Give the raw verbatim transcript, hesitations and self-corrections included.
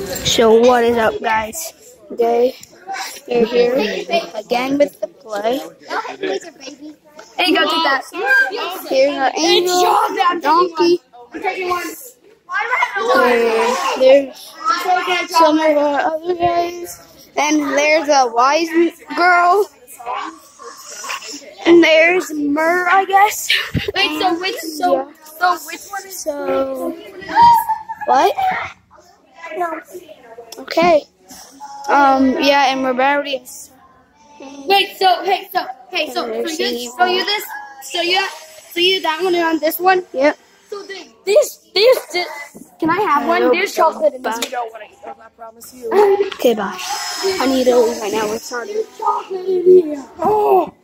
So what is up, guys? Today we're here again with the play. Hey, go take that. Here's our angel, donkey. There, there's some of our other guys. And there's a wise girl. And there's Myrrh, I guess. Wait, so which so Yeah. so which one is So what? no. Okay. Um. Yeah, and we're already. Wait, so hey, so hey, so so you so you this so you so you that one and on this one. Yep. So the, this this this can I have one? Nope. There's chocolate in this. Bye. You don't want to eat them, I promise you. Okay, bye. I need to leave right now. We're starting. Chocolate in here. Oh.